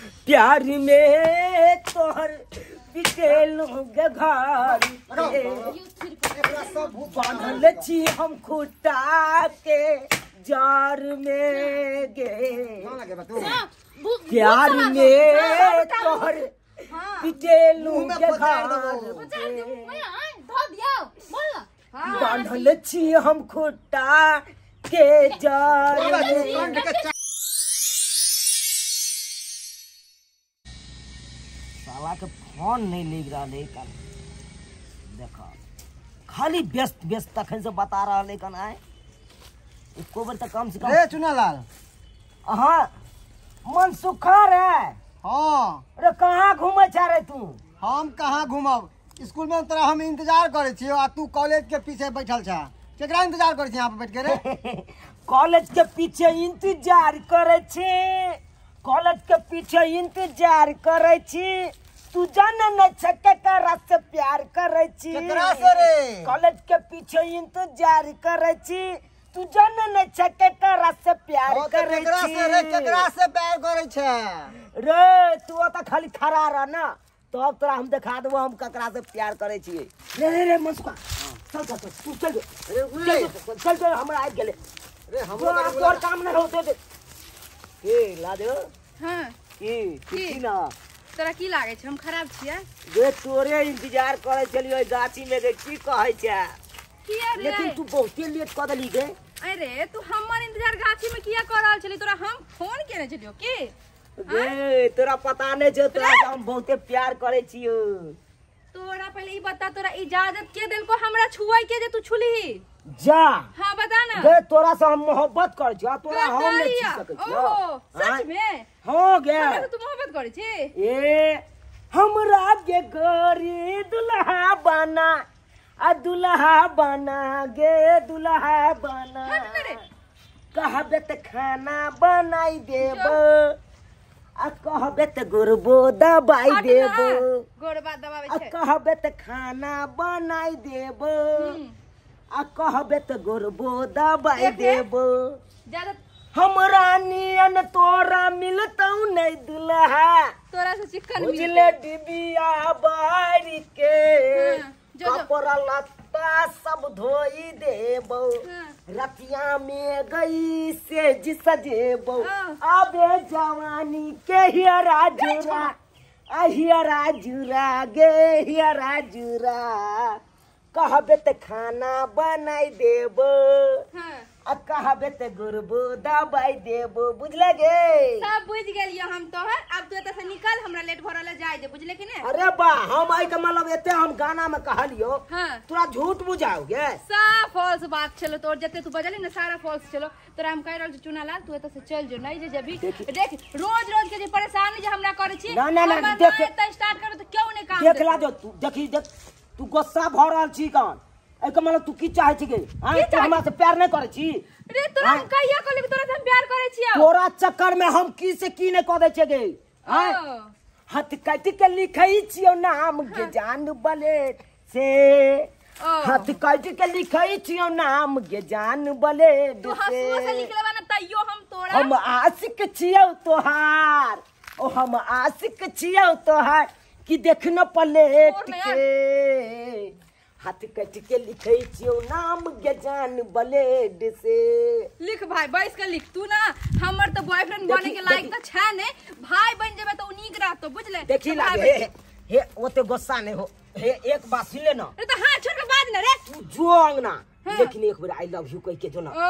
प्यार में तोहर बिटेलू गे घर बांधल छी हम खुटा के जार में गे प्यार में तोहर बिटेलू गे घर बांधल छी हम खुटा के जार में। साला के फोन नहीं लिख रहा है कल देखा खाली व्यस्त व्यस्त तखन से बता रहा है कन आए इसको बार तक कम से कम चुनालाल हाँ मन सुखार है। हाँ अरे कहाँ घूमे जा रहे तू? हम कहाँ घूमब स्कूल में तोरा हम इंतजार करे छी आ तू कॉलेज के पीछे बैठल छा केकरा इंतजार करे छी यहाँ पे बैठ के रे? कॉलेज के पीछे इंतजार करे छी कॉलेज के पीछे इंतजार करे छी तू जाने न छके करा से प्यार करे छी केकरा से रे? कॉलेज के पीछे इंतजार करे छी तू जाने न छके करा से प्यार करे छी केकरा से प्यार करे छे रे? तू तो खाली खड़ा रह ना तो अब तोरा हम दिखा देबो हम ककरा से प्यार करे छी। रे रे रे मनसुका चल चल तू चल चल चल हमरा आ गेले रे हम तोर काम न होते दे ए ला दे हां की ना तोरा की लागे छै हम खराब छियै जे तोरे इंतजार करे चलियो गाछी में रे की कहै छै किया रे लेकिन तू बहुते लेट क देली गे। अरे तू हमर इंतजार गाछी में किया कर रहल छली तोरा हम फोन केने छलियो की गे तोरा पता नहीं छै तोरा हम बहुते प्यार करे छियो। तोरा पहले ई बता तोरा इजाजत के देलको हमरा छुआई के जे तू छुली जा हां बता ना गे तोरा से हम मोहब्बत कर छी तोरा हम नहीं छी सकै छी। ओहो सच में हो गे तू मोहब्बत करे छी ए हमरा के गरी दुल्हा बना आ दुल्हा बना गे दुल्हा बना कहबे त खाना बनाई देबो आ कहबे त गुरबो दबाई देबो गोरबा दबावे आ छै कहबे त खाना बनाई देबो आ कहबे त गुरबो दबाई देबो ज्यादा हमरा नियन तोरा मिलतौ नहीं दुल्हा तोरा से चिकन उजले डिबिया बारी के कपड़ा लत्ता सब धोई देबो रतिया में गई से जी सजेबो अबे जवानी के हियरा जुरा हियरा जुरा गे हियरा जुरा कहबे त खाना बनाई देबो आ कहबे त गुरबो दबाई देबो बुझले गे सब बुझ गेलियो हम तोहर अब तू एत से निकल हमरा लेट भरल जाय दे बुझले कि ने। अरे बा हम आई के मतलब एते हम गाना में कहलियो हां तोरा झूठ बुझाओ गे सब फॉल्स बात चलो तोर जते तू बजली ना सारा फॉल्स चलो तोरा हम कह रहल छी चुनालाल तू एत से चल जो नहीं जे जबी देख रोज रोज के जे परेशानी जे हमरा करे छी ना ना ना देख त स्टार्ट कर तो क्यों नहीं काम देख ला जो तू देखी देख तू गुस्सा भ रहल छी कान ए के मतलब तू की चाहे छी गे हां तू हमरा से प्यार नहीं करे छी रे तोरा हम कहिया कहली तोरा से हम प्यार करे छी तोरा चक्कर में हम की से की नहीं क दे छे गे हां हाथ काट के लिखई छियो नाम के जान बलेट से हाथ काट के लिखई छियो नाम के जान बलेट तू हंसुआ से लिख लेबा ना तइयो हम तोरा हम आशिक छियो तोहार ओ हम आशिक छियो तोहार कि देख न प्लेट के हाथ कट के लिखे छियो नाम के जान ब्लेड से लिख भाई बैठ के लिख तू ना हमर तो बॉयफ्रेंड बने के लायक त छै ने भाई बन जेबे तो नीक रहतो बुझले देखी लागे हे ओते गुस्सा नहीं हो हे एक बात सुन ले ना रे तो हां छोड़ के बाज ना रे तू जो अंगना लेकिन एक बार आई लव यू कह के जो ना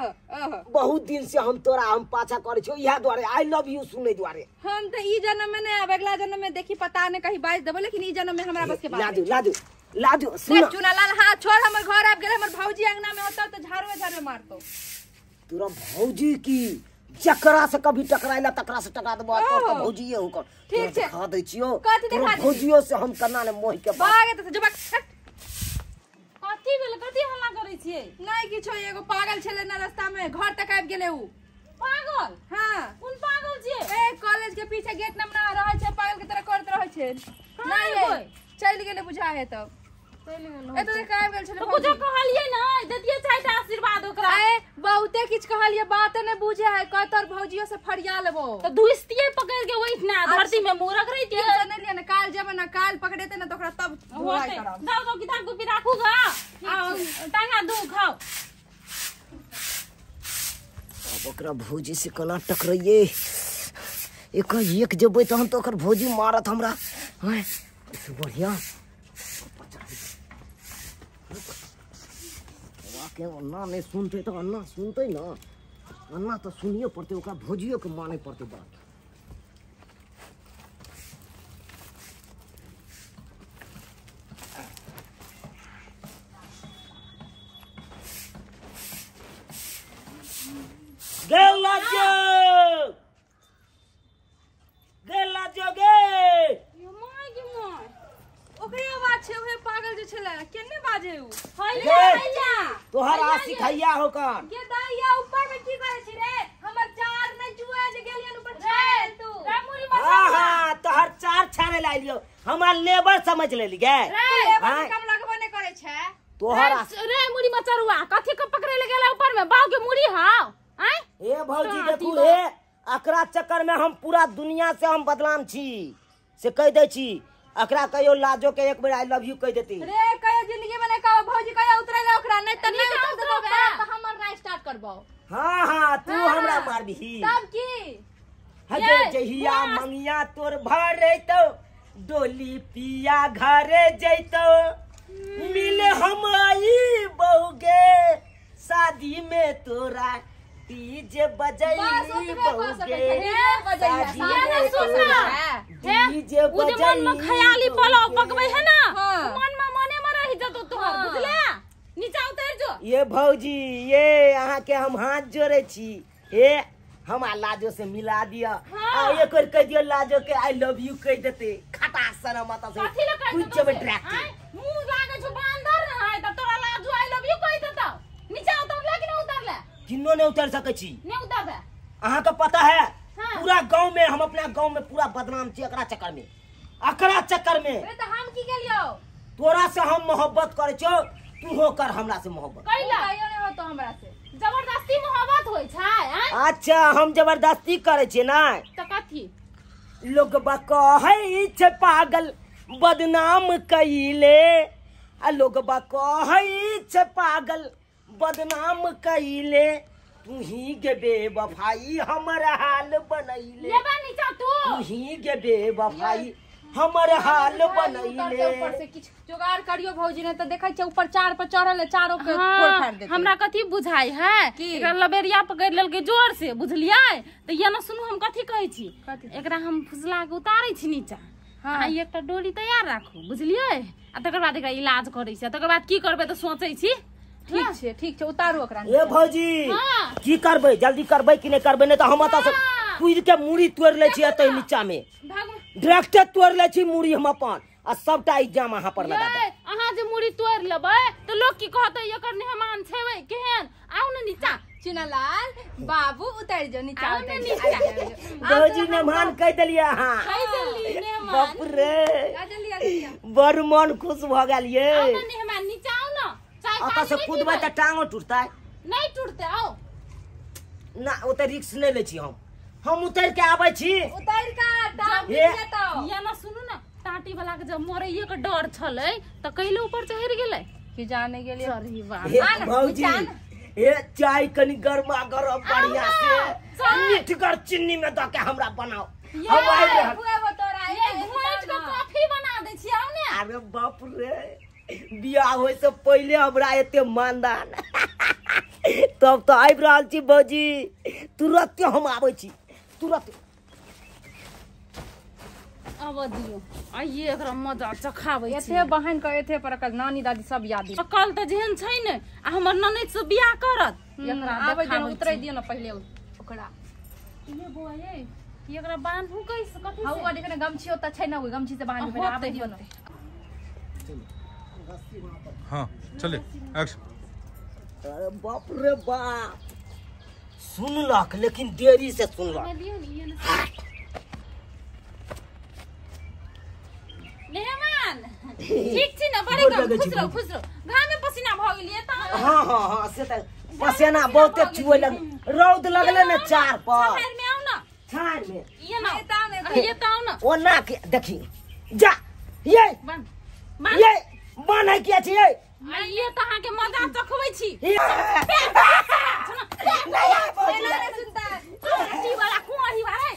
बहुत दिन से हम तोरा हम पाछा करे छो इहा द्वारे आई लव यू सुने द्वारे हम तो ई जन्म में नहीं अब अगला जन्म में देखी पता नहीं कहीं बाज देबो लेकिन ई जन्म में हमरा बस के बात लाजू सुन चुनालाल हां छोड़ हमर घर आब गेले हमर भौजी अंगना में होता तो झाड़ू मारतो तोरा भौजी की जकरा से कभी टकराइला तकरा से टकरा देबो तो भौजी हो कर ठीक छै खा दै छियो तोरा भौजियो से हम करना ने मोह के भागे त जब कथि भेल कथि हल्ला करै छियै नहीं किछो एगो पागल छले ना रास्ता में घर तक आबि गेले उ पागल हां कोन पागल छियै ए कॉलेज के पीछे गेट नंबर रहे छै पागल के तरह करत रहे छै नहीं चल गेले बुझा है तब ए तो काय गेल छले तो कुछ कहलिए ना दतिए चाहे त आशीर्वाद ओकरा ए बहुते किछ कहलिए बात ने बुझे है क तोर भौजियो से फरिया लेबो तो धुइस्तिए पकड़ के वही ना धरती में मुंह रख रही थी टेंशन नहीं लेना काल जब ना काल पकड़ेते ना तो ओकरा तब धुलाई करब जाओ तो किताब कॉपी राखूगा आ टांगा दो खाओ अब ओकरा भौजी से कना टकराइए एक जब तहन तो ओकर भौजी मारत हमरा हैं बढ़िया के अन्ना नहीं सुनते तो अन्ना सुनते ना अन्ना तो सुनिए पड़ते ओकरा भौजियो के माने पड़ते बात गेला जो गे यो माय गे माय ओकरे आवाज छे ओहे पागल जे छले केने बाजे उ हैया तोहर आसी खैया हो कन के दैया ऊपर में की करे छी रे हमर चार में जुआ जे गेलियन ऊपर छे तू रामुरी मत हां तोहर चार छाने ला लियो हमार लेबर समझ लेली गे लेबर कम लगबो ने करे छे तोहर रे मुड़ी मचरुआ कथि के पकड़े ले गेला ऊपर में बाव के मुड़ी हां हैं ए भौजी देखू हे अकरा चक्कर में हम पूरा दुनिया से हम बदनाम छी से कह दे छी अकरा कहियो लाजो के एक बेर आई लव यू कह देती रे कहियो जिंदगी में नहीं कहो भौजी कहियो उतरेला ओकरा नहीं त नहीं उतर देबे तो हमर राय स्टार्ट करबो हां तू हमरा मारबी तब की हजे जहिया मंगिया तोर भरे तो डोली पिया घरे जइतो मिले हम आई बहुगे शादी में तोरा डीजे बजैली बहुगे डीजे मन में ख्याली पलाव पकबै है ना मन में मने में रह जतो तोहर बुझले नीचा उतर जो ये भौजी ये अहाँ के हम हाथ जोड़े छी हे हम लाजो से मिला दिया आ एक और कह दियो लाजो के आई लव यू कह देते खटा सना माता से कुछ जब ट्रैक मुंह लागे छ बांदर ना है त तोरा लाजो आई लव यू कह देता नीचा उतर ले कि नहीं उतर ले किन्नो नहीं उतर सके छी नहीं उतर बे अहाँ का पता है पूरा गांव में हम अपना गांव में पूरा बदनाम छी एकरा चक्कर में अरे त हम की गेलियो तोरा से हम मोहब्बत करे छो तू होकर हमरा से मोहब्बत कैला कहियो नहीं हो तो हमरा से जबरदस्ती मोहब्बत होय छै अच्छा हम जबरदस्ती करे छी ना त कथि लोग कहै छै पागल बदनाम कइले आ लोग कहै छै पागल बदनाम कइले तू ही गे बेवफाई हमर हाल बनैले लेबा नीचा तू ही गे बेवफाई हमर हाल बनैले ऊपर से किछ जुगाड़ करियो भौजी ने त देखै छै ऊपर चार पर चढ़ल है चारों के फोड़ फाड़ देते हमरा कथि बुझाई है एकरा लबेरिया पकड़ लेलकै जोर से बुझलियै त ये न सुनु हम कथि कहै छी एकरा हम फुसला के उतारै छी नीचा हां एकटा डोली तैयार राखू बुझलियै आ तकर बाद एकरा इलाज करै छी तकर बाद की करबै त सोचै छी ठीक छै उतारू ओकरा ए भौजी की करबै जल्दी करबै कि नहीं करबै नहीं तो हम एतऽ से कूद के मुड़ी तोड़ ले छी एतै नीचा में डायरेक्ट तोड़ ले छी मुड़ी हम अपन आ सबटा एग्जाम अहाँ पर लगा दे अहाँ जे मुड़ी तोड़ लेबै त लोग की कहतै एकर मेहमान छेबै केहन आउ न नीचा चुनालाल बाबू उतर जो नीचा उतर भौजी मेहमान कह देलिए अहाँ बाप रे बड़ मन खुश भ गेल ये मेहमान नीचा आउ न आता से कूदबै त टांगो टूटतै नहीं टूटते आओ ना ओते रिस्क नहीं ले छी हम उतर के आबै छी उतर के टांग जेतो या ना सुनु ना टाटी वाला के जब मरैये के डर छलै त कैले ऊपर चढ़ गेलै कि जाने गेलिए सॉरी वाह भौजी ए चाय कनी गरमा गरम बढ़िया से मीठगर चीनी में द के हमरा बनाओ हम आइ रहल हुए तोरा ये भोज के कॉफी बना दे छी आउ ने अरे बाप रे बियाह होय से पहले हमरा एते मानदान तब तो आबि रहल छी भौजी तुरंत हम आबै छी तुरंत अब दियो आइए एकरा मजा चखाबै छी एथे बहन के एथे पर कल नानी दादी सब याद है कल त जेहन छै ने आ हमर ननद से बियाह करत एकरा आबै दिन उतरै दियो न पहिले ओकरा ये बुआ ये एकरा बांधू कैसे कथि हाउ वाली के गमछी होता छै ना गमछी से बांध के आबै दियो न हाँ चले एक्शन अरे बाप रे बाप सुनलक लेकिन देरी से सुनलक मेहमान ठीक छी ना बड़े लगे छी खुश रहो घाम में पसीना भ गेलिए त हां से त पसीना बहुते छुए लग रौद लगले ने चार पर छाड़ में आऊ ना छाड़ में ये ताऊ ना ओ ना के देखी जा ये बन ये बन है क्या छी ये कहां के मजाक चखबै छी नहीं सुनता टी वाला कुआही वाले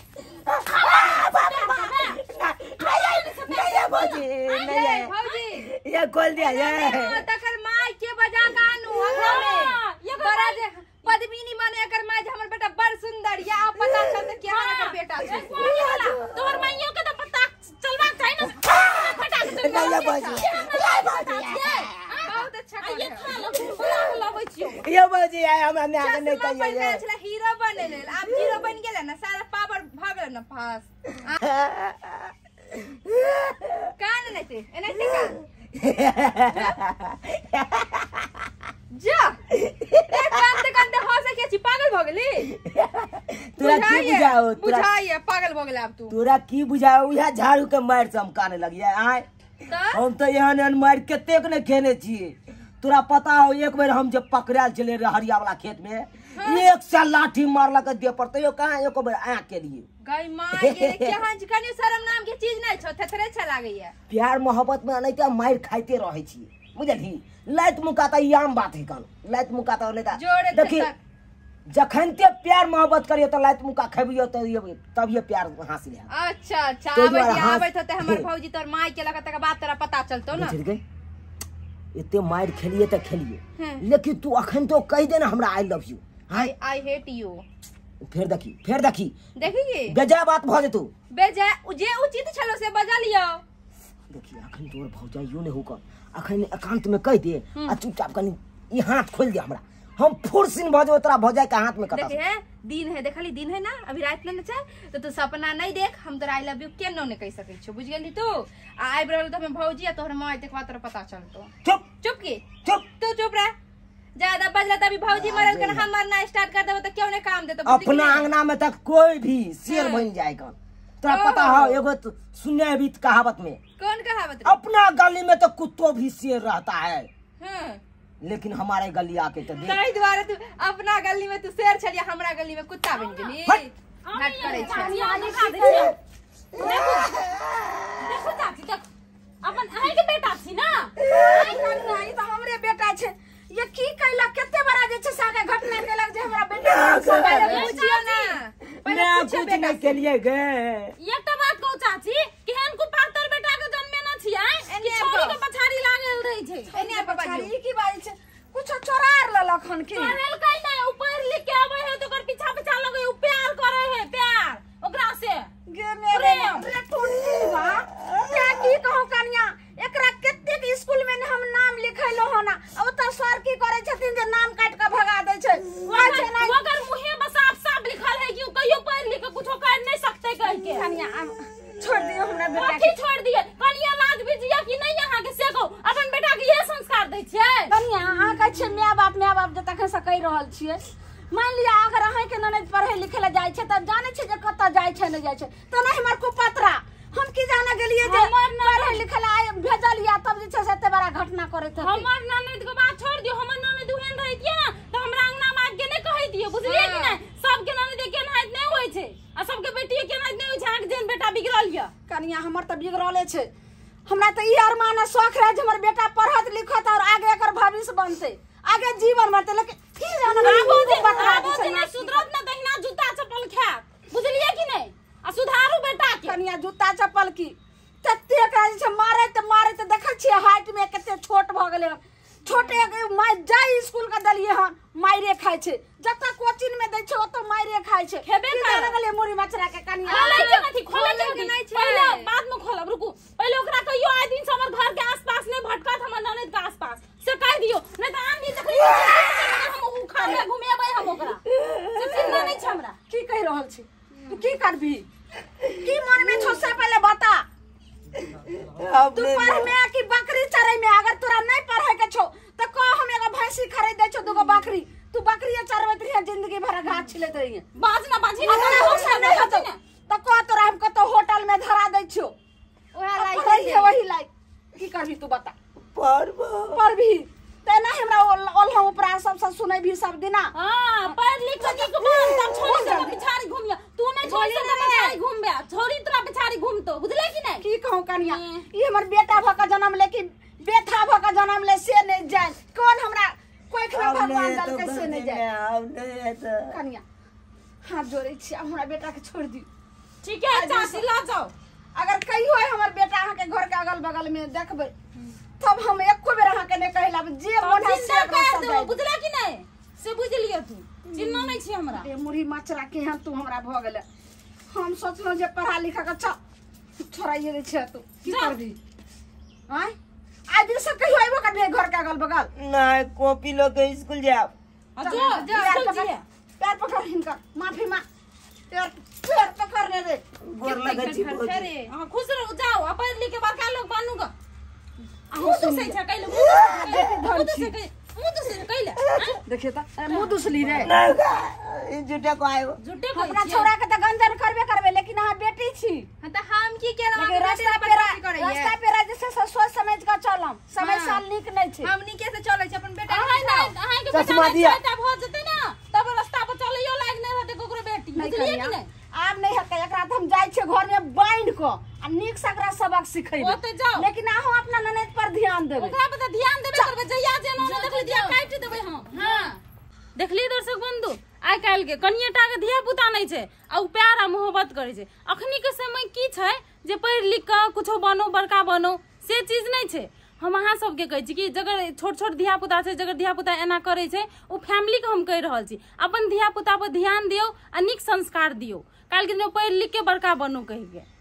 भौजी ये खोल दिया ये तकर माय के बजा कानू हमरा में ये बड़ा जे पद्मिनी माने एकर माय जे हमर बेटा बड़ सुंदर या आप पता चलते के हमर बेटा छै तोहर माइयो के तो पता चलवा चाहि ना फटा के नहीं बाजी बहुत अच्छा ये खा लो बुला लबै छियो ये बाजी आय हमरा ने आगे नहीं कहिए पहिले छला हीरो बने लेल अब हीरो बन गेल ना सारा पावर भ गेल ना फास कान नहीं थे एनते कान जा कानते हो सके छी पागल भ गेली तोरा की बुझाओ बुझाइए पागल भ गेल अब तू तोरा की बुझाओ यह झाड़ू के मार से हम काने लगिए आय हम तो एहन मार केतेक ने खेने छी तोरा पता हो एक बार हम जब पकड़ाल चले रहे हरिया वाला खेत में एक से लाठी मारलक दे पर तयो कहां एको बार आ के लिए गई मां ये केहन कनी शर्म नाम के चीज नहीं छ थथरे छ लागैया प्यार मोहब्बत में नहीं तो मार खाइते रहे छी बुझली लाइत मुकाता ई आम बात है कान लाइत मुकाता लेता देखी जखन ते प्यार मोहब्बत करियो तो लाइत मुका खबियो तो तब ये प्यार हासिल है अच्छा अच्छा आबे तो हमर भौजी तोर माई के लगत के बात तेरा पता चलतो ना इतने मार खेलिए तो खेलिए लेकिन तू अखन तो कह दे ना हमरा I love you I hate you फिर देखी देखिए बेजा बात भ जेतू बेजा जे उचित छलो से बजा लियो देखिए अखन तोर भौजाइयो ने होकर अखन एकांत में कह दे आ चुपचाप कनी ई हाथ खोल दे हमरा हम फुरसिन भजो तोरा भौजाई के हाथ में कटा देखिए दिन है देखली दिन है ना अभी रात में न तो तू सपना नहीं देख हम तोरा आई लव यू केनो ने कह सकै छ बुझ गेली तू आइ रहल तो हम भौजी आ तोहर माय देखवा तोरा पता चलतो चुप की तू चुप रह ज्यादा बजला तभी भौजी मरल कर हम मरना स्टार्ट कर देबो तो क्यों ने काम दे तो अपना अंगना में तक कोई भी शेर बन जाएगा तोरा पता हो एगो सुने भी कहावत में कौन कहावत अपना गली में तो कुत्तों भी शेर रहता है हां लेकिन हमारे गली आके तो देख नहीं द्वारा तू अपना गली में तू शेर छलिया हमरा गली में कुत्ता बन गेली हट करे छै देखो चाची देख अपन अहे के बेटा छी ना नहीं तो हमरे बेटा छै ये की कहला केते बड़ा जे छै सागे घटना केलक जे हमरा बेटा पहले पूछियो ना पहले पूछ नहीं के लिए गए एकटा बात कहू चाची केहन को पातर बेटा के जन्मे न छियै कि छोरी के पछाड़ी लागल रही छै एने पछाड़ी की बात छै कुछ चोरार ललक हन की चोरल कई नहीं ऊपर लिख के आवे है तो ओकर पीछा पीछा लगे उ प्यार करे है प्यार ओकरा से गे मेरे टूटी बा क्या की कहू कन्या एकरा केते के स्कूल में हम नाम लिखैलो हो ना अब त सर की करे छथिन जे नाम काट के भगा दे छै ओकर मुंहे में साफ साफ लिखल है कि कहियो पढ़ लिख के कुछो कर नहीं सकते कह के कन्या छोड़ दियो हमरा बेटा के छोड़ दिए कन्या लाज बिजिया कि नहीं यहां के से कहू अपन बेटा के ये संस्कार दै छै कन्या अहाँ कहै छै माय बाप जे तखन से कहि रहल छियै मान लिया अगर अहाँ के ननद पढ़े लिखे ले जाय छै त जाने छै जे कत जाय छै नहीं जाय छै त नहीं हमर कुपत्रा हम की जाने गेलिए जे पढ़े लिखे ले आय भेजल या तब जे छै से एते बड़ा घटना करैत हमर ननद के बात छोड़ दियो हमर ननद उहेन रहितिए ना त हमरा अंगना में के नहीं कहै दियो बुझलिए कि नहीं सब के ननद के नाइत नहीं होय छै आ सब के बेटी के नाइत नहीं होय छै आके जेन बेटा बिगड़ल या कन्या हमर त बिगड़ले छै हमरा त ई अरमान शौक रहे जे हमर बेटा पढ़त लिखत और आगे एकर भविष्य बनते आगे जीवन बनते लेकिन की जाने आगो दिन सुधरत ना दहिना जूता चप्पल खा बुझलिए कि नहीं आ सुधारू बेटा के कन्या जूता चप्पल की तते काज छै मारे त देखै छियै हाइट में कते छोट भ गेलै छोटे माय जाई स्कूल का दलिए हन मायरे खाय छै जत्ता कोचिंग में दै छै ओतो मायरे खाय छै खेबे कर गेलै मुरी मछरा के कन्या खोलै छै कथि खोलै छै नहीं छै पहले बाद में खोलब रुकू पहले ओकरा कहियो आइ दिन से हमर घर के आसपास नहीं भटकत हमर ननद के आसपास से कह दियो नहीं त आम दिन देखली हम उखा के घुमेबै हम ओकरा से चिंता नहीं छै हमरा की कह रहल छी तू की करबी की मन में छौ से पहले बता तू पढ़ में कि बकरी चरै में अगर तोरा नहीं पढ़े के छौ त को हम एगो भैंसी खरीद दे छौ दुगो बकरी तू बकरिया चरबैत रहिए जिंदगी भर घास छिलैत रहिए बाज ना बाजी ना त को तोरा हम कतो होटल में धरा दै छौ ओहा वही लायक की करबी तू बता पर भी ते ना हमरा ओल्हा उपरा सब सुनै भी सब दिना। हां पढ़ लिख के निक बोल तब छोरी के पिछाड़ी घूमिया तू मैं छोरी के पिछाड़ी घूमबे छोरी तोरा पिछाड़ी घूमतो बुझले कि नहीं की कहूं कनिया ई हमर बेटा भ के जन्म ले कि बेटा भ के जन्म ले से नहीं जाय कौन हमरा कोई खरा भगवान दल कैसे नहीं जाय अब नहीं तो कनिया हाथ जोड़े छी हमरा बेटा के छोड़ दी। ठीक है चाची ला जाओ अगर कहियो हमर बेटा अहाँ के घर के अगल बगल में देखबै तब हम एको बेर अहाँ के नहीं कहला जे मन है से कर दे बुझला कि नहीं से बुझ लियो तू चिन्ह नहीं छी हमरा ए मुरी मचरा केहन तू हमरा भ गेले हम सोचलो जे पढ़ा लिखा के छोड़ाइए रे छ तू की कर दी हां आज दिन से कहियो आइबो कर घर के अगल बगल नहीं कॉपी लो के स्कूल जाओ पैर पकड़ हिनका माफी मां पैर पकड़ रे गोर लगे छी अरे हां खुश रहो जाओ अपन लिख के बड़का लोग बनूगा मुंह तो सही छ कइले मुंह तो से कइले देखिए त मुंह दुसली रे नहीं झूठे को आयो झूठे अपना छोरा के त गंजन करबे करबे लेकिन हां बेटी छी हां त हम की के लेकिन रास्ता पे जैसे सोच समझ के चलम समय साल निक नहीं छै हमनी के से चलै छै अपन बेटा अहाँ के चश्मा दिया भ जते ना तब रास्ता पर चलियो लाग नहीं रहते कोकरो बेटी बुझलिए कि नहीं आब नहीं हके एकरा त हम जाय छै घर में बांध को आ नीक सकरा सबक सिखैबे ओते जाओ लेकिन अहाँ अपना ननद पर ध्यान देबै ओकरा पर ध्यान देबे करबे जइया जे न देखली दिया काट देबै हम हां देखली दर्शक बंधु आइ काल के कनियाटा के धिया पुता नहीं छै आ उ प्यार आ मोहब्बत करे छै अखनी के समय की छै जे पढ़ लिख के कुछो बनो बड़का बनो से चीज नहीं छै। हम अहाँ सबके कहै छी कि जगर छोट छोट धिया पुता छै जगर धिया पुता एना करे छै उ फैमिली के हम कहि रहल छी अपन धिया पुता पर ध्यान दियौ आ नीक संस्कार दियौ काल के दिन पढ़ लिख के बड़का बनो कहि के।